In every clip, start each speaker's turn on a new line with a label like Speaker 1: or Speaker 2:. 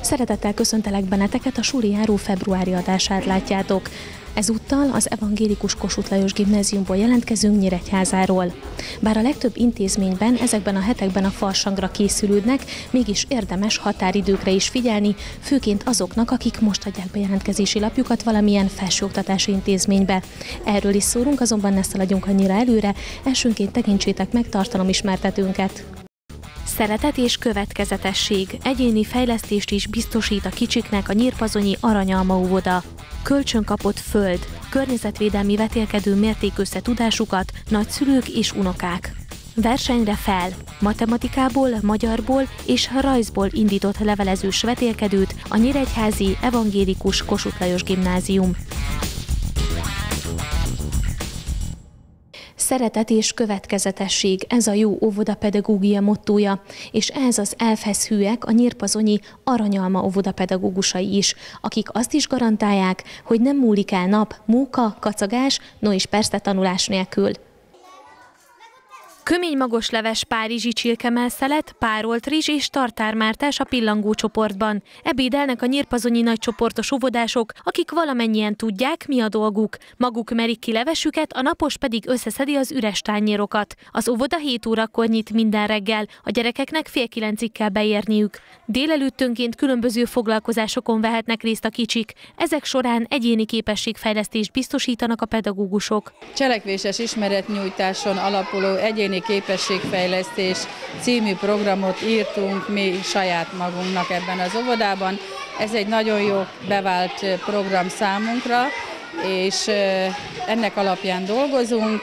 Speaker 1: Szeretettel köszöntelek benneteket, a Suli Járó februári adását látjátok. Ezúttal az Evangélikus Kossuth Lajos Gimnáziumból jelentkezünk Nyíregyházáról. Bár a legtöbb intézményben ezekben a hetekben a farsangra készülődnek, mégis érdemes határidőkre is figyelni, főként azoknak, akik most adják be jelentkezési lapjukat valamilyen felsőoktatási intézménybe. Erről is szólunk, azonban ne szaladjunk annyira előre, elsőnként tekintsétek meg tartalomismertetőnket. Szeretet és következetesség, egyéni fejlesztést is biztosít a kicsiknek a Nyírpazonyi Aranyalma óvoda. Kölcsönkapott föld, környezetvédelmi vetélkedő mértékösszetudásukat nagyszülők és unokák. Versenyre fel, matematikából, magyarból és rajzból indított levelezős vetélkedőt a Nyíregyházi Evangélikus Kossuth Lajos Gimnázium. Szeretet és következetesség, ez a jó óvodapedagógia mottója, és ez az elfesz hűek a Nyírpazonyi Aranyalma óvoda pedagógusai is, akik azt is garantálják, hogy nem múlik el nap, móka, kacagás, no és persze tanulás nélkül. Kömény magosleves párizsi csirkemelszelet, párolt rizs és tartármártás a pillangó csoportban. Ebédelnek a nyírpazonyi nagycsoportos óvodások, akik valamennyien tudják, mi a dolguk. Maguk merik ki levesüket, a napos pedig összeszedi az üres tányérokat. Az óvoda 7 órakor nyit minden reggel, a gyerekeknek fél 9-ig kell beérniük. Délelőttönként különböző foglalkozásokon vehetnek részt a kicsik. Ezek során egyéni képességfejlesztést biztosítanak a pedagógusok.
Speaker 2: Cselekvéses ismeretnyújtáson alapuló egyéni képességfejlesztés című programot írtunk mi saját magunknak ebben az óvodában. Ez egy nagyon jó bevált program számunkra, és ennek alapján dolgozunk,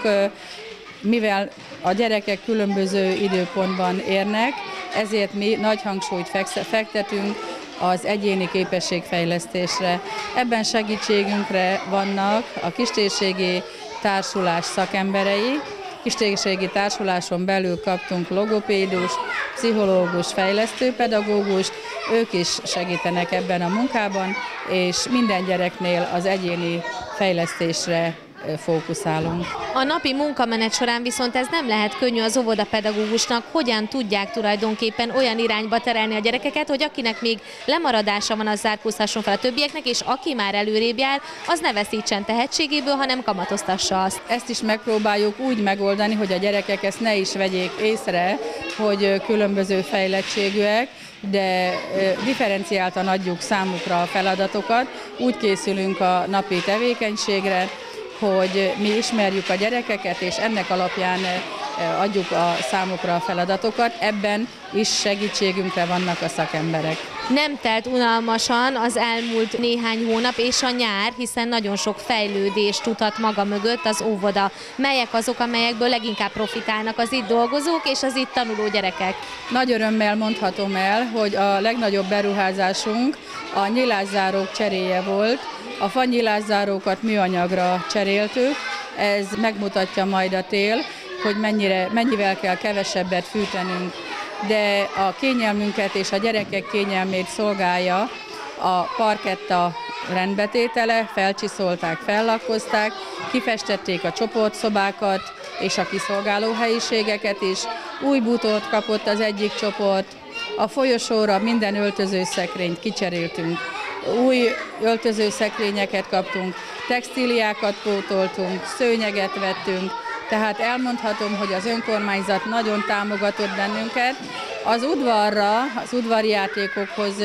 Speaker 2: mivel a gyerekek különböző időpontban érnek, ezért mi nagy hangsúlyt fektetünk az egyéni képességfejlesztésre. Ebben segítségünkre vannak a kistérségi társulás szakemberei. Kistérségi társuláson belül kaptunk logopédus, pszichológus, fejlesztőpedagógust, ők is segítenek ebben a munkában, és minden gyereknél az egyéni fejlesztésre fókuszálunk.
Speaker 1: A napi munkamenet során viszont ez nem lehet könnyű az óvodapedagógusnak, hogyan tudják tulajdonképpen olyan irányba terelni a gyerekeket, hogy akinek még lemaradása van, az zárkózhasson fel a többieknek, és aki már előrébb jár, az ne veszítsen tehetségéből, hanem kamatoztassa azt.
Speaker 2: Ezt is megpróbáljuk úgy megoldani, hogy a gyerekek ezt ne is vegyék észre, hogy különböző fejlettségűek, de differenciáltan adjuk számukra a feladatokat. Úgy készülünk a napi tevékenységre, hogy mi ismerjük a gyerekeket, és ennek alapján adjuk a számukra a feladatokat. Ebben is segítségünkre vannak a szakemberek.
Speaker 1: Nem telt unalmasan az elmúlt néhány hónap és a nyár, hiszen nagyon sok fejlődést tudhat maga mögött az óvoda. Melyek azok, amelyekből leginkább profitálnak az itt dolgozók és az itt tanuló gyerekek?
Speaker 2: Nagy örömmel mondhatom el, hogy a legnagyobb beruházásunk a nyilászárók cseréje volt. A fanyilászárókat műanyagra cseréltük, ez megmutatja majd a tél, hogy mennyivel kell kevesebbet fűtenünk. De a kényelmünket és a gyerekek kényelmét szolgálja a parketta rendbetétele, felcsiszolták, fellakkozták, kifestették a csoportszobákat és a kiszolgáló helyiségeket is. Új bútort kapott az egyik csoport, a folyosóra minden öltözőszekrényt kicseréltünk. Új öltözőszekrényeket kaptunk, textíliákat pótoltunk, szőnyeget vettünk, tehát elmondhatom, hogy az önkormányzat nagyon támogatott bennünket. Az udvarra, az udvari játékokhoz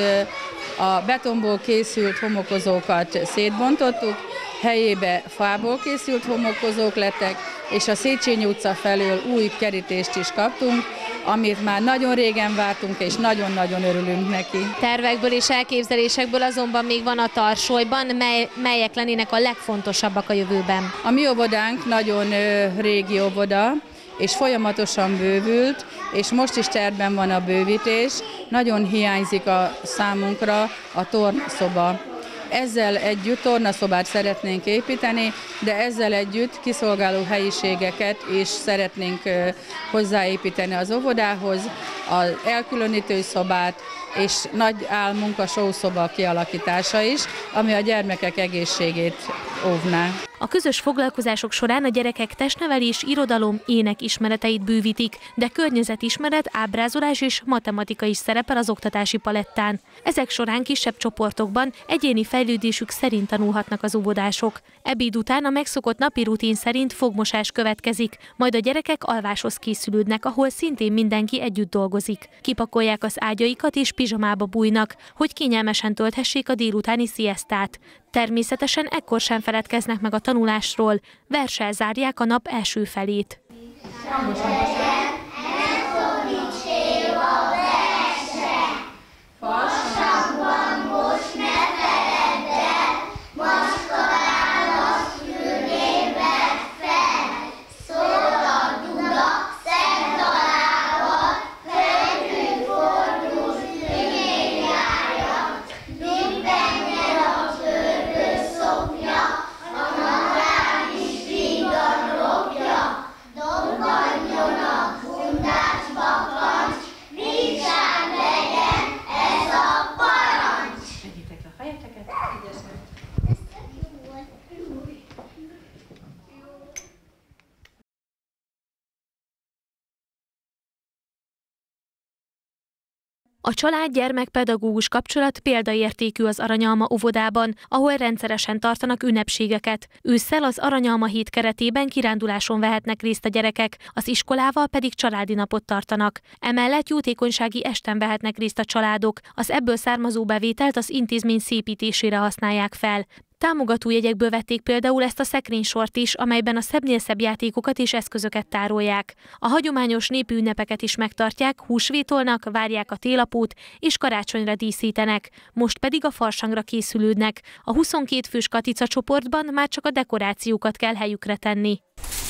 Speaker 2: a betonból készült homokozókat szétbontottuk, helyébe fából készült homokozók lettek, és a Széchenyi utca felől új kerítést is kaptunk, amit már nagyon régen vártunk, és nagyon-nagyon örülünk neki.
Speaker 1: Tervekből és elképzelésekből azonban még van a tarsolyban, melyek lennének a legfontosabbak a jövőben?
Speaker 2: A mi óvodánk nagyon régi óvoda, és folyamatosan bővült, és most is tervben van a bővítés. Nagyon hiányzik a számunkra a tornaszoba. Ezzel együtt tornaszobát szeretnénk építeni, de ezzel együtt kiszolgáló helyiségeket is szeretnénk hozzáépíteni az óvodához, az elkülönítő szobát, és nagy álmunk a sószoba kialakítása is, ami a gyermekek egészségét óvná.
Speaker 1: A közös foglalkozások során a gyerekek testnevelés, irodalom, ének ismereteit bővítik, de környezetismeret, ábrázolás és matematika is szerepel az oktatási palettán. Ezek során kisebb csoportokban egyéni fejlődésük szerint tanulhatnak az óvodások. Ebéd után a megszokott napi rutin szerint fogmosás következik, majd a gyerekek alváshoz készülődnek, ahol szintén mindenki együtt dolgozik. Kipakolják az ágyaikat és pizsamába bújnak, hogy kényelmesen tölthessék a délutáni sziesztát. Természetesen ekkor sem feledkeznek meg a tanulásról, verssel zárják a nap első felét. A család-gyermek-pedagógus kapcsolat példaértékű az Aranyalma óvodában, ahol rendszeresen tartanak ünnepségeket. Ősszel az Aranyalma hét keretében kiránduláson vehetnek részt a gyerekek, az iskolával pedig családi napot tartanak. Emellett jótékonysági esten vehetnek részt a családok, az ebből származó bevételt az intézmény szépítésére használják fel. Támogatójegyekből vették például ezt a szekrénysort is, amelyben a szebbnél szebb játékokat és eszközöket tárolják. A hagyományos népi ünnepeket is megtartják, húsvétolnak, várják a télapót és karácsonyra díszítenek. Most pedig a farsangra készülődnek. A 22 fős Katica csoportban már csak a dekorációkat kell helyükre tenni.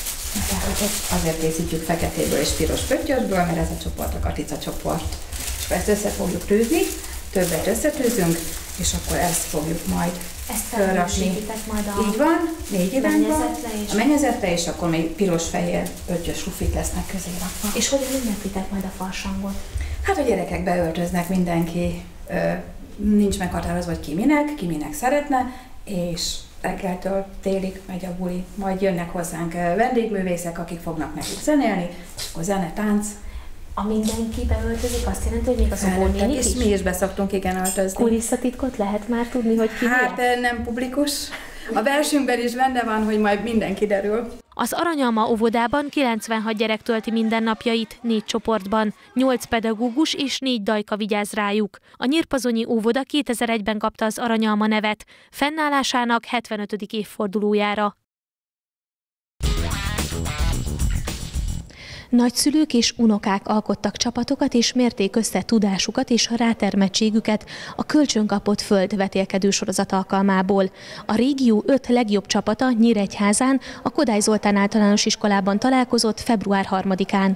Speaker 3: Azért készítjük feketéből és piros pöttyösből, mert ez a csoport a Katica csoport. És ezt össze fogjuk tűzni, többet összetűzünk, és akkor ezt fogjuk majd felrakni. Így van, 4 irányban, a mennyezetre, és akkor még piros-fehér pöttyös rufik lesznek közé rakva.
Speaker 1: És hogyan ünneplitek majd a farsangot?
Speaker 3: Hát a gyerekek beöltöznek, mindenki, nincs meghatározva, hogy ki minek szeretne, és reggeltől télig megy a buli, majd jönnek hozzánk vendégművészek, akik fognak nekik zenélni, és akkor zene, tánc.
Speaker 1: A mindenki beöltözik, azt jelenti, hogy még az óvónénik is?
Speaker 3: Mi is beszoktunk igen öltözni.
Speaker 1: Kulisszatitkot lehet már tudni, hogy ki
Speaker 3: hát nem publikus. A versünkben is benne van, hogy majd minden kiderül.
Speaker 1: Az Aranyalma óvodában 96 gyerek tölti mindennapjait 4 csoportban, 8 pedagógus és 4 dajka vigyáz rájuk. A Nyírpazonyi óvoda 2001-ben kapta az Aranyalma nevet, fennállásának 75. évfordulójára. Nagyszülők és unokák alkottak csapatokat és mérték össze tudásukat és rátermettségüket a kölcsönkapott föld vetélkedő sorozat alkalmából. A régió 5 legjobb csapata Nyíregyházán a Kodály Zoltán általános iskolában találkozott február 3-án.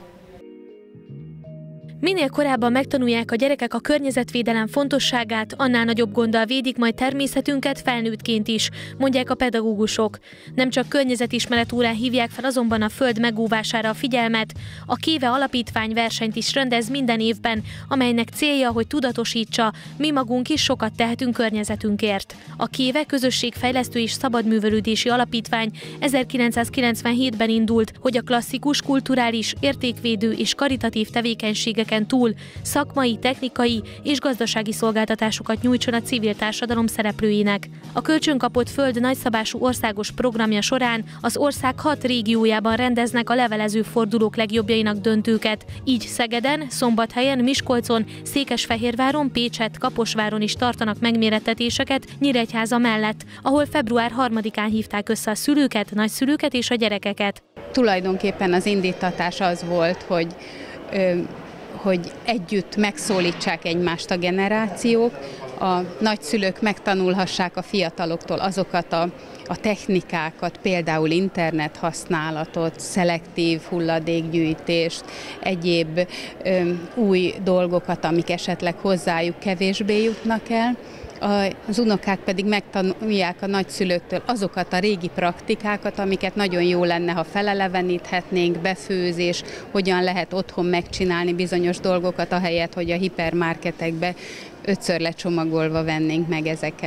Speaker 1: Minél korábban megtanulják a gyerekek a környezetvédelem fontosságát, annál nagyobb gonddal védik majd természetünket felnőttként is, mondják a pedagógusok. Nem csak környezetismeret órán hívják fel azonban a föld megóvására a figyelmet, a Kéve Alapítvány versenyt is rendez minden évben, amelynek célja, hogy tudatosítsa, mi magunk is sokat tehetünk környezetünkért. A Kéve Közösségfejlesztő és Szabadművelődési Alapítvány 1997-ben indult, hogy a klasszikus, kulturális, értékvédő és karitatív tevékenységek túl szakmai, technikai és gazdasági szolgáltatásokat nyújtson a civil társadalom szereplőinek. A kölcsönkapott föld nagyszabású országos programja során az ország 6 régiójában rendeznek a levelező fordulók legjobbjainak döntőket, így Szegeden, Szombathelyen, Miskolcon, Székesfehérváron, Pécsett, Kaposváron is tartanak megmérettetéseket Nyíregyháza mellett, ahol február 3-án hívták össze a szülőket, nagyszülőket és a gyerekeket.
Speaker 4: Tulajdonképpen az indítatás az volt, hogy együtt megszólítsák egymást a generációk, a nagyszülők megtanulhassák a fiataloktól azokat a technikákat, például internet használatot, szelektív hulladékgyűjtést, egyéb új dolgokat, amik esetleg hozzájuk kevésbé jutnak el. Az unokák pedig megtanulják a nagyszülőktől azokat a régi praktikákat, amiket nagyon jó lenne, ha feleleveníthetnénk, befőzés, hogyan lehet otthon megcsinálni bizonyos dolgokat, ahelyett, hogy a hipermarketekbe 5-ször lecsomagolva vennénk meg ezeket.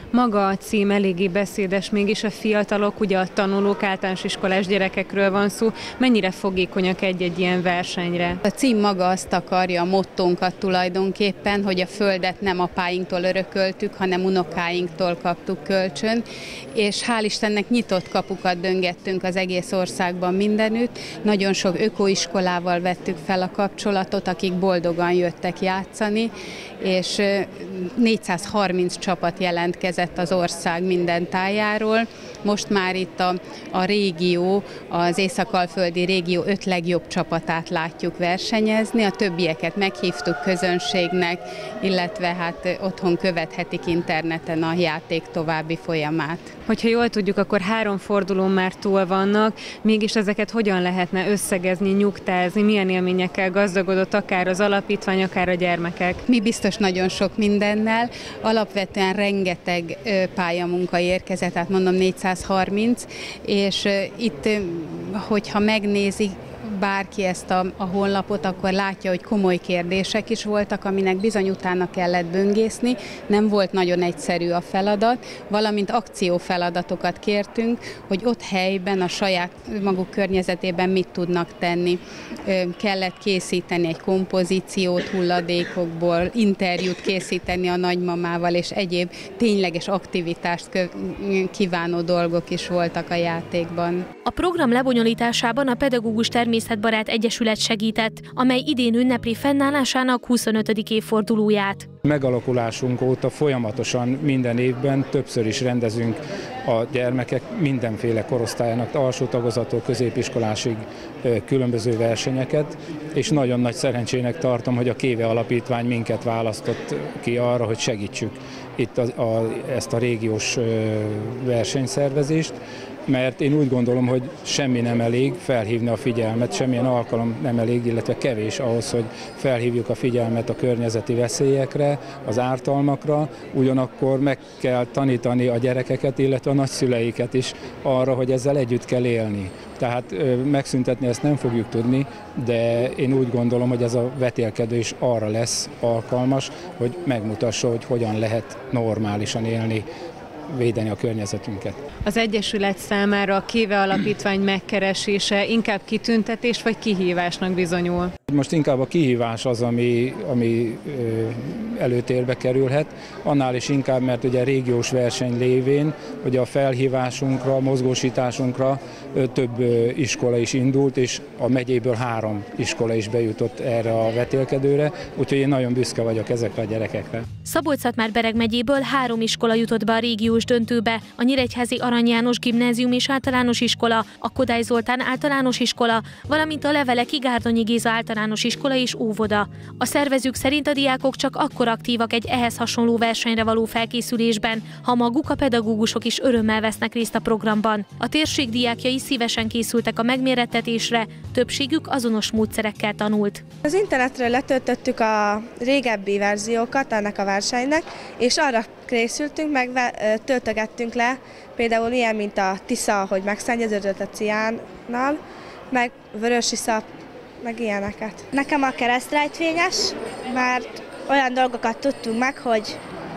Speaker 5: Maga a cím eléggé beszédes, mégis a fiatalok, ugye a tanulók, általános iskolás gyerekekről van szó. Mennyire fogékonyak egy-egy ilyen versenyre?
Speaker 4: A cím maga azt akarja, a mottónkat tulajdonképpen, hogy a földet nem apáinktól örököltük, hanem unokáinktól kaptuk kölcsön, és hál' Istennek nyitott kapukat döngettünk az egész országban mindenütt. Nagyon sok ökoiskolával vettük fel a kapcsolatot, akik boldogan jöttek játszani, és 430 csapat jelentkezett az ország minden tájáról. Most már itt a régió, az észak-alföldi régió 5 legjobb csapatát látjuk versenyezni, a többieket meghívtuk közönségnek, illetve hát otthon követhetik interneten a játék további folyamát.
Speaker 5: Hogyha jól tudjuk, akkor 3 fordulón már túl vannak, mégis ezeket hogyan lehetne összegezni, nyugtázni, milyen élményekkel gazdagodott akár az alapítvány, akár a gyermekek?
Speaker 4: Mi biztos nagyon sok mindennel, alapvetően rengeteg pályamunka érkezett, tehát mondom 430, és itt, hogyha megnézik bárki ezt a honlapot, akkor látja, hogy komoly kérdések is voltak, aminek bizony utána kellett böngészni. Nem volt nagyon egyszerű a feladat, valamint akciófeladatokat kértünk, hogy ott helyben, a saját maguk környezetében mit tudnak tenni. Kellett készíteni egy kompozíciót hulladékokból, interjút készíteni a nagymamával, és egyéb tényleges aktivitást kívánó dolgok is voltak a játékban.
Speaker 1: A program lebonyolításában a Pedagógus Természetbarát Egyesület segített, amely idén ünnepli fennállásának 25. évfordulóját.
Speaker 6: Megalakulásunk óta folyamatosan minden évben többször is rendezünk a gyermekek mindenféle korosztályának, alsó tagozattól középiskolásig különböző versenyeket, és nagyon nagy szerencsének tartom, hogy a Kéve Alapítvány minket választott ki arra, hogy segítsük itt ezt a régiós versenyszervezést, mert én úgy gondolom, hogy semmi nem elég felhívni a figyelmet, semmilyen alkalom nem elég, illetve kevés ahhoz, hogy felhívjuk a figyelmet a környezeti veszélyekre, az ártalmakra, ugyanakkor meg kell tanítani a gyerekeket, illetve a nagyszüleiket is arra, hogy ezzel együtt kell élni. Tehát megszüntetni ezt nem fogjuk tudni, de én úgy gondolom, hogy ez a vetélkedő is arra lesz alkalmas, hogy megmutassa, hogy hogyan lehet normálisan élni, védeni a környezetünket.
Speaker 5: Az Egyesület számára a Kéve Alapítvány megkeresése inkább kitüntetés vagy kihívásnak bizonyul?
Speaker 6: Most inkább a kihívás az, ami előtérbe kerülhet, annál is inkább, mert ugye régiós verseny lévén, ugye a felhívásunkra, a mozgósításunkra több iskola is indult, és a megyéből 3 iskola is bejutott erre a vetélkedőre, úgyhogy én nagyon büszke vagyok ezekre a gyerekekre.
Speaker 1: Szabolcs-Szatmár-Bereg megyéből 3 iskola jutott be a régiós döntőbe, a Nyíregyházi Arany János Gimnázium és Általános Iskola, a Kodály Zoltán Általános Iskola, valamint a Leveleki Gárdonyi Géza Általános Iskola és óvoda. A szervezők szerint a diákok csak akkor aktívak egy ehhez hasonló versenyre való felkészülésben, ha maguk a pedagógusok is örömmel vesznek részt a programban. A térség diákjai szívesen készültek a megmérettetésre, többségük azonos módszerekkel tanult.
Speaker 7: Az internetre letöltöttük a régebbi verziókat ennek a versenynek, és arra készültünk, meg töltögettünk le, például ilyen, mint a Tisza, hogy megszennyeződött a ciánnal, meg vörösiszap, meg ilyeneket. Nekem a keresztrejtvényes, mert olyan dolgokat tudtunk meg, hogy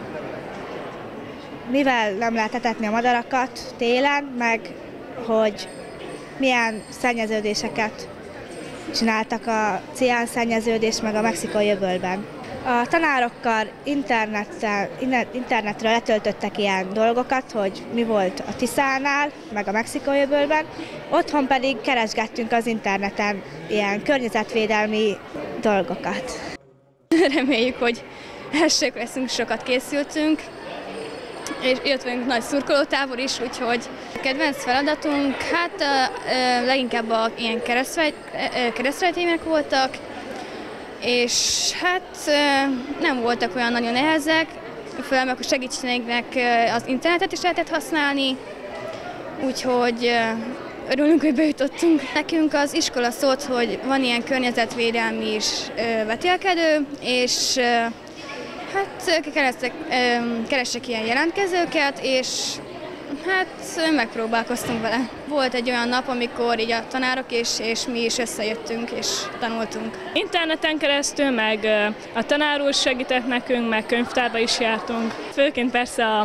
Speaker 7: mivel nem lehet etetni a madarakat télen, meg hogy milyen szennyeződéseket csináltak a ciánszennyeződés meg a mexikói öbölben. A tanárokkal internetről letöltöttek ilyen dolgokat, hogy mi volt a Tiszánál, meg a mexikói öbölben. Otthon pedig keresgettünk az interneten ilyen környezetvédelmi dolgokat.
Speaker 8: Reméljük, hogy elsők leszünk, sokat készültünk, és jött velünk nagy szurkolótábor is, úgyhogy a kedvenc feladatunk, hát leginkább ilyen keresztrejtvények voltak, és hát nem voltak olyan nagyon nehezek, főleg a segítségnek az internetet is lehetett használni, úgyhogy örülünk, hogy bejutottunk. Nekünk az iskola szólt, hogy van ilyen környezetvédelmi is vetélkedő, és hát kerestek ilyen jelentkezőket, és hát megpróbálkoztunk vele. Volt egy olyan nap, amikor így a tanárok és mi is összejöttünk és tanultunk.
Speaker 9: Interneten keresztül, meg a tanár úr segített nekünk, meg könyvtárba is jártunk. Főként persze a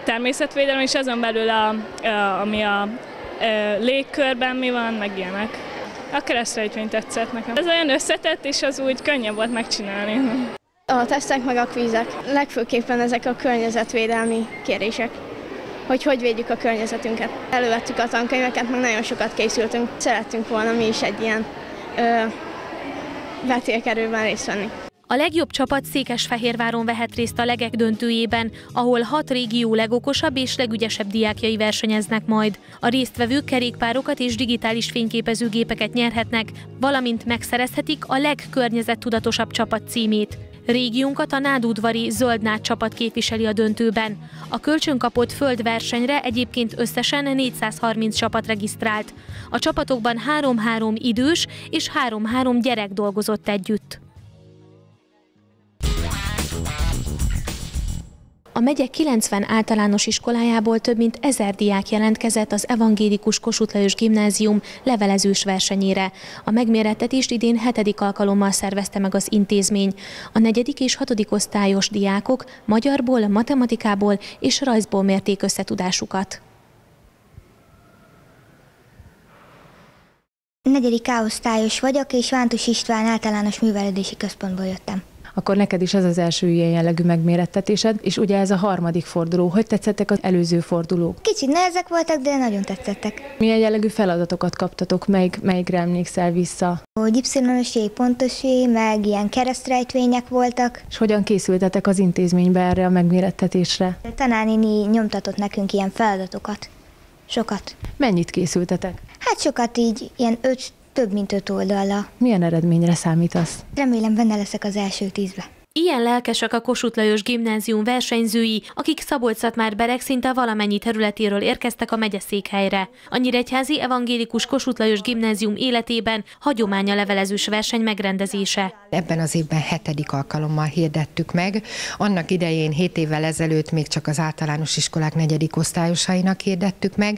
Speaker 9: természetvédelem, és azon belül ami a légkörben mi van, meg ilyenek. A keresztrejtvény tetszett nekem. Ez olyan összetett, és az úgy könnyebb volt megcsinálni.
Speaker 8: A tesztek meg a kvízek, legfőképpen ezek a környezetvédelmi kérdések, hogy védjük a környezetünket. Elővettük a tankönyveket, meg nagyon sokat készültünk. Szerettünk volna mi is egy ilyen vetélkedőben részt venni.
Speaker 1: A legjobb csapat Székesfehérváron vehet részt a legek döntőjében, ahol 6 régió legokosabb és legügyesebb diákjai versenyeznek majd. A résztvevők kerékpárokat és digitális fényképezőgépeket nyerhetnek, valamint megszerezhetik a legkörnyezettudatosabb csapat címét. Régiónkat a nádudvari Zöld Nád csapat képviseli a döntőben. A kölcsönkapott földversenyre egyébként összesen 430 csapat regisztrált. A csapatokban 3-3 idős és 3-3 gyerek dolgozott együtt. A megye 90 általános iskolájából több mint 1000 diák jelentkezett az evangélikus Kossuth Lajos Gimnázium levelezős versenyére. A megmérettetést idén 7. alkalommal szervezte meg az intézmény. A 4. és 6. osztályos diákok magyarból, matematikából és rajzból mérték összetudásukat.
Speaker 10: 4. A-osztályos vagyok, és Vántus István általános művelődési központból jöttem.
Speaker 11: Akkor neked is ez az első ilyen jellegű megmérettetésed, és ugye ez a 3. forduló. Hogy tetszettek az előző fordulók?
Speaker 10: Kicsit nehezek voltak, de nagyon tetszettek.
Speaker 11: Milyen jellegű feladatokat kaptatok, melyikre emlékszel vissza?
Speaker 10: Hogy Y-osé, pontosé, meg ilyen keresztrejtvények voltak.
Speaker 11: És hogyan készültetek az intézménybe erre a megmérettetésre?
Speaker 10: A tanárnéni nyomtatott nekünk ilyen feladatokat. Sokat.
Speaker 11: Mennyit készültetek?
Speaker 10: Hát sokat így, ilyen több mint 5 oldalra.
Speaker 11: Milyen eredményre számítasz?
Speaker 10: Remélem benne leszek az első 10-be.
Speaker 1: Ilyen lelkesek a Kossuth Lajos Gimnázium versenyzői, akik Szabolcs-Szatmár-Bereg szinte valamennyi területéről érkeztek a megyeszékhelyre. A nyíregyházi evangélikus Kossuth Lajos Gimnázium életében hagyomány a levelezős verseny megrendezése.
Speaker 12: Ebben az évben 7. alkalommal hirdettük meg. Annak idején 7 évvel ezelőtt még csak az általános iskolák 4. osztályosainak hirdettük meg,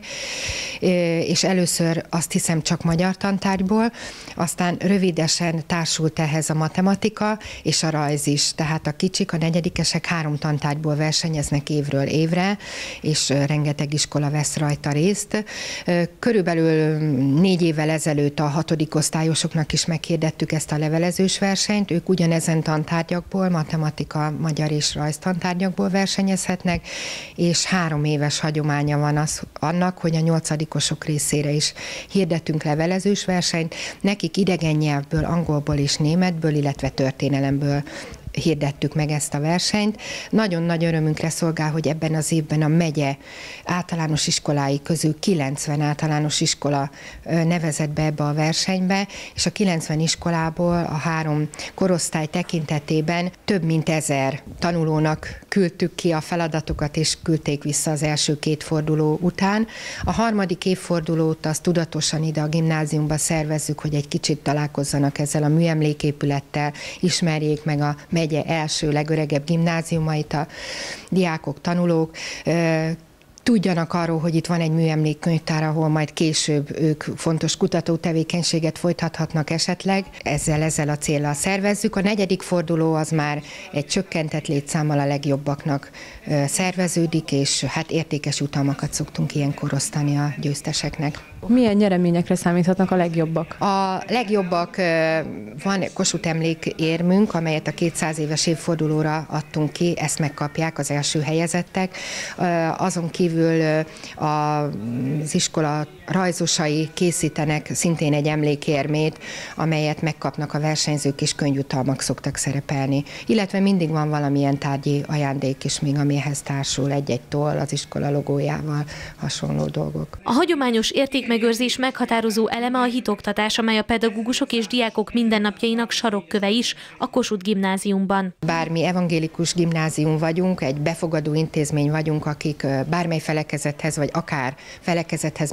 Speaker 12: és először azt hiszem csak magyar tantárgyból, aztán rövidesen társult ehhez a matematika és a rajz is. Tehát a kicsik, a 4-esek 3 tantárgyból versenyeznek évről évre, és rengeteg iskola vesz rajta részt. Körülbelül 4 évvel ezelőtt a 6. osztályosoknak is meghirdettük ezt a levelezős versenyt. Ők ugyanezen tantárgyakból, matematika, magyar és rajz tantárgyakból versenyezhetnek, és 3 éves hagyománya van annak, hogy a 8-osok részére is hirdettünk levelezős versenyt. Nekik idegen nyelvből, angolból és németből, illetve történelemből hirdettük meg ezt a versenyt. Nagyon nagy örömünkre szolgál, hogy ebben az évben a megye általános iskolái közül 90 általános iskola nevezett be ebbe a versenybe, és a 90 iskolából a 3 korosztály tekintetében több mint 1000 tanulónak küldtük ki a feladatokat, és küldték vissza az első 2 forduló után. A 3. évfordulót azt tudatosan ide a gimnáziumba szervezzük, hogy egy kicsit találkozzanak ezzel a műemléképülettel, ismerjék meg a megye első legöregebb gimnáziumait a diákok, tanulók, tudjanak arról, hogy itt van egy műemlékkönyvtár, ahol majd később ők fontos kutatótevékenységet folytathatnak esetleg. Ezzel a céllal szervezzük. A 4. forduló az már egy csökkentett létszámmal a legjobbaknak szerveződik, és hát értékes jutalmakat szoktunk ilyenkor osztani a győzteseknek.
Speaker 11: Milyen nyereményekre számíthatnak a legjobbak?
Speaker 12: A legjobbak, van Kossuth emlékérmünk, amelyet a 200 éves évfordulóra adtunk ki, ezt megkapják az első helyezettek. Azon kívül az iskola rajzosai készítenek szintén egy emlékérmét, amelyet megkapnak a versenyzők, és könyvjutalmak szoktak szerepelni. Illetve mindig van valamilyen tárgyi ajándék is még, amihez társul egy-egy toll az iskola logójával, hasonló dolgok.
Speaker 1: A hagyományos értékmegőrzés meghatározó eleme a hitoktatás, amely a pedagógusok és diákok mindennapjainak sarokköve is a Kossuth Gimnáziumban.
Speaker 12: Bár mi evangélikus gimnázium vagyunk, egy befogadó intézmény vagyunk, akik bármely felekezethez, vagy akár felekezethez még nem tartoznak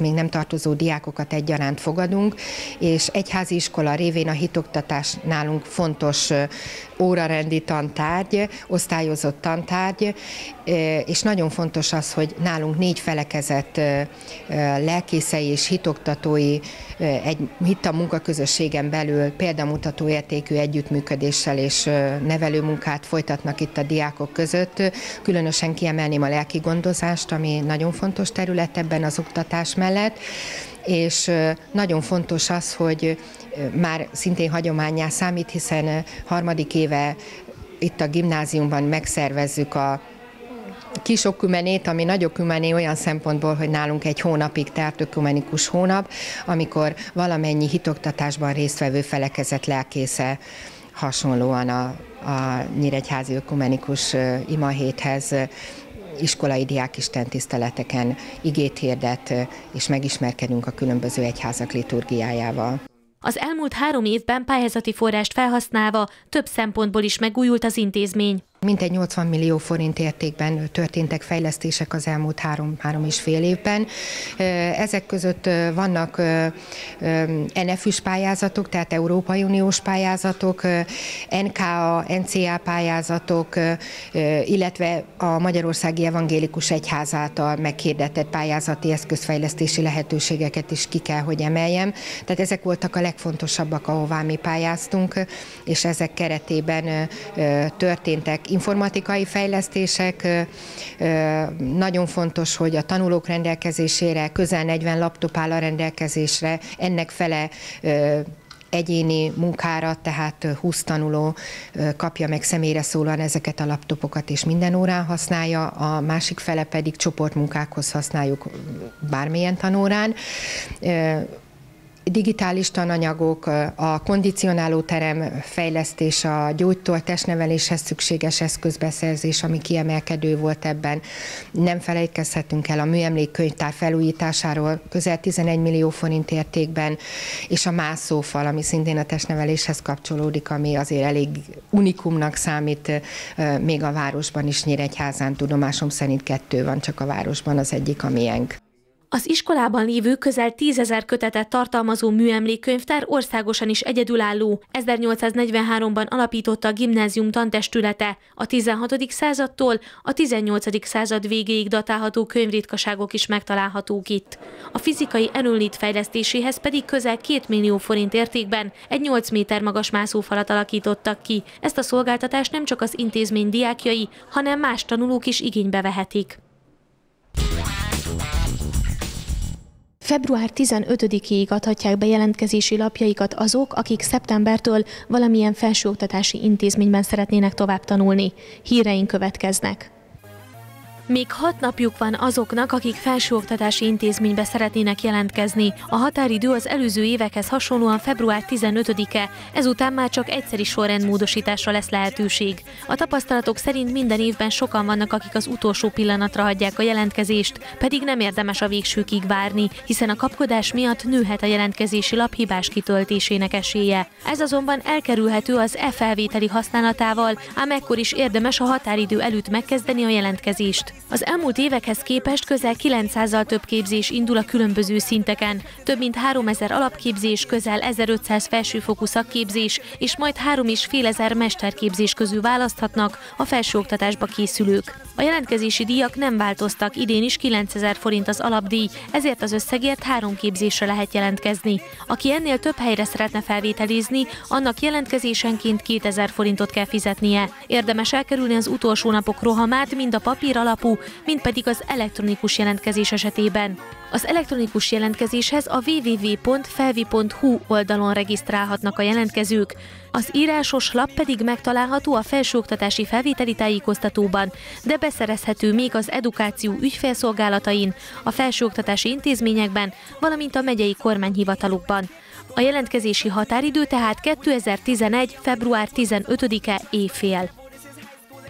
Speaker 12: tartozó diákokat egyaránt fogadunk, és egyházi iskola révén a hitoktatás nálunk fontos órarendi tantárgy, osztályozott tantárgy, és nagyon fontos az, hogy nálunk 4 felekezet lelkészei és hitoktatói egy hitta munkaközösségen belül példamutató értékű együttműködéssel és nevelőmunkát folytatnak itt a diákok között. Különösen kiemelném a lelki gondozást, ami nagyon fontos terület ebben az oktatás mellett, és nagyon fontos az, hogy már szintén hagyománnyá számít, hiszen 3. éve itt a gimnáziumban megszervezzük a kis ökumenét, ami nagy ökumené olyan szempontból, hogy nálunk egy hónapig tart ökumenikus hónap, amikor valamennyi hitoktatásban résztvevő felekezet lelkésze hasonlóan a nyíregyházi ökumenikus imahéthez iskolai diákisten tiszteleteken igét hirdet, és megismerkedünk a különböző egyházak liturgiájával.
Speaker 1: Az elmúlt 3 évben pályázati forrást felhasználva több szempontból is megújult az intézmény.
Speaker 12: Mintegy 80 millió forint értékben történtek fejlesztések az elmúlt 3,5 évben. Ezek között vannak NFÜ-s pályázatok, tehát Európai Uniós pályázatok, NKA, NCA pályázatok, illetve a Magyarországi Evangélikus Egyház által meghirdetett pályázati eszközfejlesztési lehetőségeket is ki kell, hogy emeljem. Tehát ezek voltak a legfontosabbak, ahová mi pályáztunk, és ezek keretében történtek informatikai fejlesztések. Nagyon fontos, hogy a tanulók rendelkezésére közel 40 laptop áll a rendelkezésre, ennek fele egyéni munkára, tehát 20 tanuló kapja meg személyre szólóan ezeket a laptopokat, és minden órán használja, a másik fele pedig csoportmunkákhoz használjuk bármilyen tanórán. Digitális tananyagok, a kondicionáló terem fejlesztés, a gyógytól testneveléshez szükséges eszközbeszerzés, ami kiemelkedő volt ebben. Nem felejtkezhetünk el a műemlékkönyvtár felújításáról, közel 11 millió forint értékben, és a mászófal, ami szintén a testneveléshez kapcsolódik, ami azért elég unikumnak számít, még a városban is, Nyíregyházán tudomásom szerint 2 van csak a városban, az egyik a miénk.
Speaker 1: Az iskolában lévő közel 10 000 kötetet tartalmazó műemlékkönyvtár országosan is egyedülálló. 1843-ban alapította a gimnázium tantestülete. A 16. századtól a 18. század végéig datálható könyvritkaságok is megtalálhatók itt. A fizikai enőlét fejlesztéséhez pedig közel 2 millió forint értékben egy 8 méter magas mászófalat alakítottak ki. Ezt a szolgáltatást nem csak az intézmény diákjai, hanem más tanulók is igénybe vehetik. Február 15-ig adhatják be jelentkezési lapjaikat azok, akik szeptembertől valamilyen felsőoktatási intézményben szeretnének tovább tanulni. Híreink következnek. Még 6 napjuk van azoknak, akik felsőoktatási intézménybe szeretnének jelentkezni. A határidő az előző évekhez hasonlóan február 15-e, ezután már csak egyszeri sorrendmódosításra lesz lehetőség. A tapasztalatok szerint minden évben sokan vannak, akik az utolsó pillanatra hagyják a jelentkezést, pedig nem érdemes a végsőkig várni, hiszen a kapkodás miatt nőhet a jelentkezési lap hibás kitöltésének esélye. Ez azonban elkerülhető az e-felvételi használatával, ám ekkor is érdemes a határidő előtt megkezdeni a jelentkezést. Az elmúlt évekhez képest közel 900-zal több képzés indul a különböző szinteken, több mint 3000 alapképzés, közel 1500 felsőfokú szakképzés és majd 3500 mesterképzés közül választhatnak a felsőoktatásba készülők. A jelentkezési díjak nem változtak, idén is 9000 forint az alapdíj, ezért az összegért 3 képzésre lehet jelentkezni. Aki ennél több helyre szeretne felvételizni, annak jelentkezésenként 2000 forintot kell fizetnie. Érdemes elkerülni az utolsó napok rohamát, mind a papír alapú, mind pedig az elektronikus jelentkezés esetében. Az elektronikus jelentkezéshez a www.felvi.hu oldalon regisztrálhatnak a jelentkezők. Az írásos lap pedig megtalálható a felsőoktatási felvételi tájékoztatóban, de beszerezhető még az edukáció ügyfélszolgálatain, a felsőoktatási intézményekben, valamint a megyei kormányhivatalokban. A jelentkezési határidő tehát 2011. február 15-e éjfél.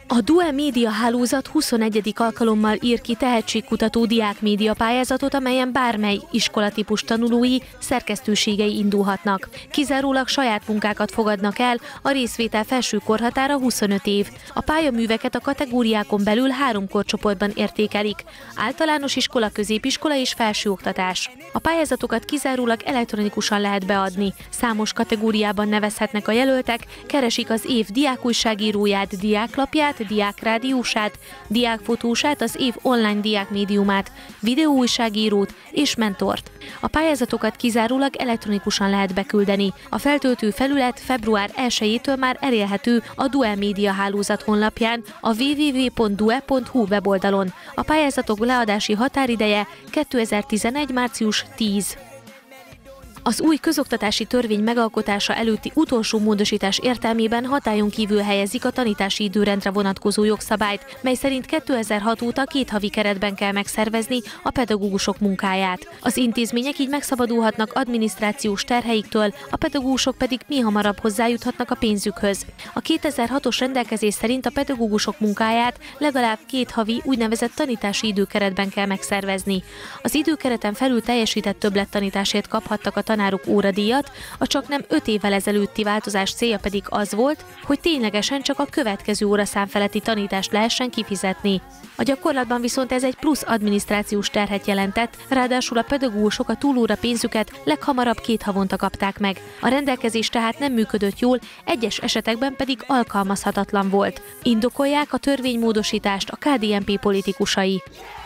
Speaker 1: A Due Média Hálózat 21. alkalommal ír ki tehetségkutató diákmédia pályázatot, amelyen bármely iskolatípus tanulói, szerkesztőségei indulhatnak. Kizárólag saját munkákat fogadnak el, a részvétel felső korhatára 25 év. A pályaműveket a kategóriákon belül 3 korcsoportban értékelik: általános iskola, középiskola és felsőoktatás. A pályázatokat kizárólag elektronikusan lehet beadni. Számos kategóriában nevezhetnek a jelöltek, keresik az év diákújságíróját, diáklapját, diákrádiósát, diákfotósát, az év online diákmédiumát, videóújságírót és mentort. A pályázatokat kizárólag elektronikusan lehet beküldeni. A feltöltő felület február 1-től már elérhető a Due Média Hálózat honlapján, a www.due.hu weboldalon. A pályázatok leadási határideje 2011. március 10. Az új közoktatási törvény megalkotása előtti utolsó módosítás értelmében hatályon kívül helyezik a tanítási időrendre vonatkozó jogszabályt, mely szerint 2006 óta 2 havi keretben kell megszervezni a pedagógusok munkáját. Az intézmények így megszabadulhatnak adminisztrációs terheiktől, a pedagógusok pedig mihamarabb hozzájuthatnak a pénzükhöz. A 2006-os rendelkezés szerint a pedagógusok munkáját legalább 2 havi úgynevezett tanítási időkeretben kell megszervezni. Az időkereten felül teljesített többlettanításért kaphattak a tanárok óradíjat, a csaknem 5 évvel ezelőtti változás célja pedig az volt, hogy ténylegesen csak a következő óraszám feletti tanítást lehessen kifizetni. A gyakorlatban viszont ez egy plusz adminisztrációs terhet jelentett, ráadásul a pedagógusok a túlóra pénzüket leghamarabb 2 havonta kapták meg. A rendelkezés tehát nem működött jól, egyes esetekben pedig alkalmazhatatlan volt. Indokolják a törvénymódosítást a KDNP politikusai.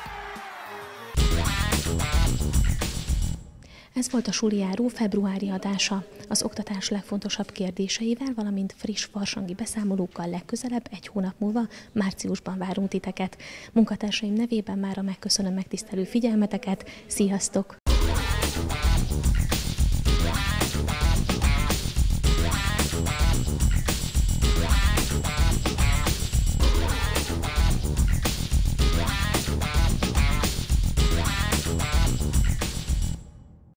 Speaker 1: Ez volt a Sulijáró februári adása. Az oktatás legfontosabb kérdéseivel, valamint friss farsangi beszámolókkal legközelebb 1 hónap múlva, márciusban várunk titeket. Munkatársaim nevében mára megköszönöm megtisztelő figyelmeteket. Sziasztok!